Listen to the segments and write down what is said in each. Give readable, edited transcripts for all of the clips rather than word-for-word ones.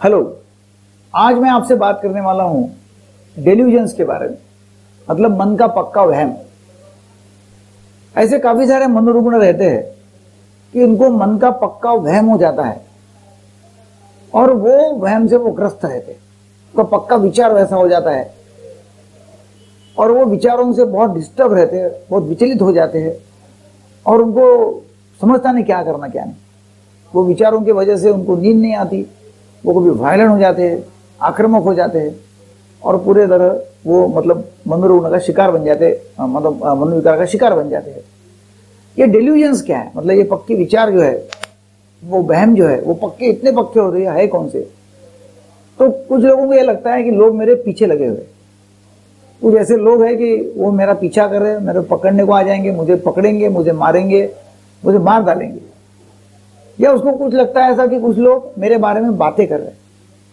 Hello, आज मैं आपसे बात करने वाला हूं डेल्यूजन्स के बारे में, मतलब मन का पक्का वहम। ऐसे काफी सारे मनोरुग्ण रहते हैं कि उनको मन का पक्का वहम हो जाता है और वो वहम से वो ग्रस्त रहते हैं। उनका पक्का विचार वैसा हो जाता है और वो विचारों से बहुत डिस्टर्ब रहते हैं, बहुत विचलित हो जाते हैं और उनको समझता नहीं क्या करना क्या नहीं। वो विचारों की वजह से उनको नींद नहीं आती, वो कभी वायलेंट हो जाते हैं, आक्रामक हो जाते हैं और पूरे तरह वो मतलब मनोरुग्ण का शिकार बन जाते हैं, मतलब मनोविकार का शिकार बन जाते हैं। ये डेल्यूजन्स क्या है? मतलब ये पक्के विचार जो है, वो वहम जो है, वो पक्के इतने पक्के होते हैं कौन से? तो कुछ लोगों को ये लगता है कि लोग मेरे पीछे लगे हुए, कुछ ऐसे लोग हैं कि वो मेरा पीछा कर रहे हैं, मेरे पकड़ने को आ जाएंगे, मुझे पकड़ेंगे, मुझे मारेंगे, मुझे मार डालेंगे। या उसको कुछ लगता है ऐसा कि कुछ लोग मेरे बारे में बातें कर रहे हैं।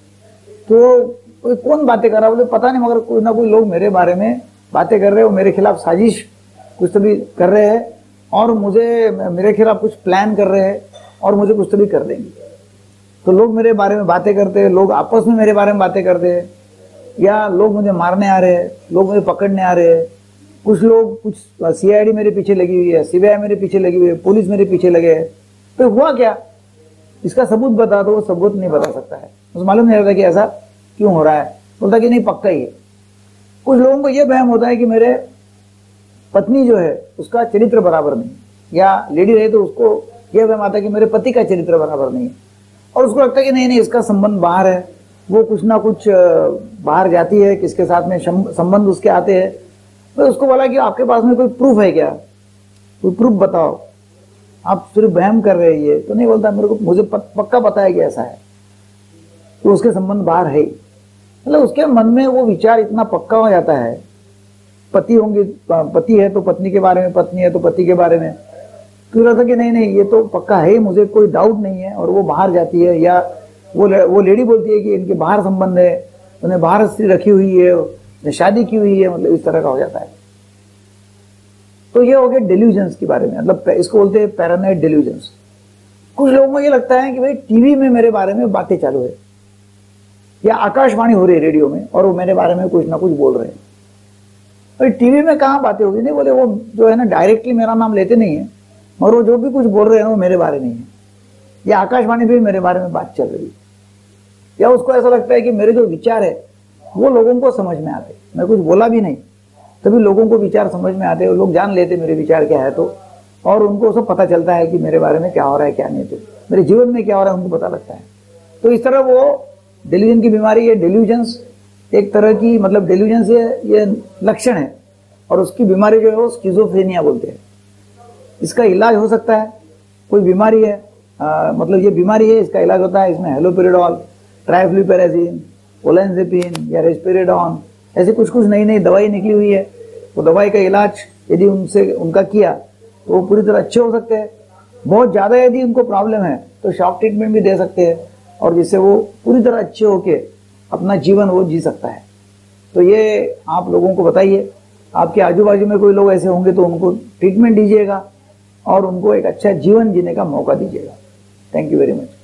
तो कोई कौन बातें कर रहा है बोले पता नहीं, मगर कोई ना कोई लोग मेरे बारे में बातें कर रहे हैं, वो मेरे खिलाफ साजिश कुछ तो भी कर रहे हैं और मुझे मेरे खिलाफ कुछ प्लान कर रहे हैं और मुझे कुछ तो भी कर देंगे। तो लोग मेरे बारे में बातें करते हैं, लोग आपस में मेरे बारे में बातें करते हैं, या लोग मुझे मारने आ रहे हैं, लोग मुझे पकड़ने आ रहे हैं। कुछ लोग, कुछ सीआईडी मेरे पीछे लगी हुई है, सीबीआई मेरे पीछे लगी हुई है, पुलिस मेरे पीछे लगे है। तो हुआ क्या? इसका सबूत बता दो, वो सबूत नहीं बता सकता है, मुझे मालूम नहीं रहता कि ऐसा क्यों हो रहा है। बोलता कि नहीं पक्का ही है। कुछ लोगों को यह वहम होता है कि मेरे पत्नी जो है उसका चरित्र बराबर नहीं, या लेडी रहे तो उसको यह वहम आता है कि मेरे पति का चरित्र बराबर नहीं है और उसको लगता है कि नहीं इसका संबंध बाहर है, वो कुछ ना कुछ बाहर जाती है, किसके साथ में संबंध उसके आते हैं। तो उसको बोला कि आपके पास में कोई प्रूफ है क्या? कोई प्रूफ बताओ, आप सिर्फ वहम कर रहे हैं। ये तो नहीं बोलता, मेरे को मुझे पक्का पता है कि ऐसा है, तो उसके संबंध बाहर है। मतलब उसके मन में वो विचार इतना पक्का हो जाता है, पति होंगे, पति है तो पत्नी के बारे में, पत्नी है तो पति के बारे में, क्यों रहता कि नहीं ये तो पक्का है, मुझे कोई डाउट नहीं है। और वो बाहर जाती है, या वो लेडी बोलती है कि इनके बाहर संबंध है, उन्हें बाहर स्त्री रखी हुई है, शादी की हुई है, मतलब इस तरह का हो जाता है। तो ये हो गया डेल्यूजन्स के बारे में, मतलब इसको बोलते हैं पैरानॉइड डेल्यूजन्स। कुछ लोगों को ये लगता है कि भाई टीवी में मेरे बारे में बातें चालू है, या आकाशवाणी हो रही है रेडियो में और वो मेरे बारे में कुछ ना कुछ बोल रहे हैं। और टीवी में कहाँ बातें होगी? नहीं बोले, वो जो है ना डायरेक्टली मेरा नाम लेते नहीं है, और वो जो भी कुछ बोल रहे हैं वो मेरे बारे नहीं है, या आकाशवाणी भी मेरे बारे में बात चल रही है। या उसको ऐसा लगता है कि मेरे जो विचार है वो लोगों को समझ में आते, मैं कुछ बोला भी नहीं तभी लोगों को विचार समझ में आते, लोग जान लेते मेरे विचार क्या है। तो और उनको सब पता चलता है कि मेरे बारे में क्या हो रहा है क्या नहीं, तो मेरे जीवन में क्या हो रहा है उनको पता लगता है। तो इस तरह वो डेल्यूजन की बीमारी है। डेल्यूजन्स एक तरह की, मतलब डेल्यूजन्स ये लक्षण है और उसकी बीमारी जो है वो स्किज़ोफ्रेनिया बोलते हैं। इसका इलाज हो सकता है, कोई बीमारी है, मतलब ये बीमारी है, इसका इलाज होता है। इसमें हेलोपेरिडोल, ट्राइफ्लूपेराजिन, ओलेंजेपिन या रेस्पेरेडॉन, ऐसी कुछ नई नई दवाई निकली हुई है। वो दवाई का इलाज यदि उनका किया तो वो पूरी तरह अच्छे हो सकते हैं। बहुत ज़्यादा यदि उनको प्रॉब्लम है तो शॉक ट्रीटमेंट भी दे सकते हैं, और जिससे वो पूरी तरह अच्छे होके अपना जीवन वो जी सकता है। तो ये आप लोगों को बताइए, आपके आजू बाजू में कोई लोग ऐसे होंगे तो उनको ट्रीटमेंट दीजिएगा और उनको एक अच्छा जीवन जीने का मौका दीजिएगा। Thank you very much.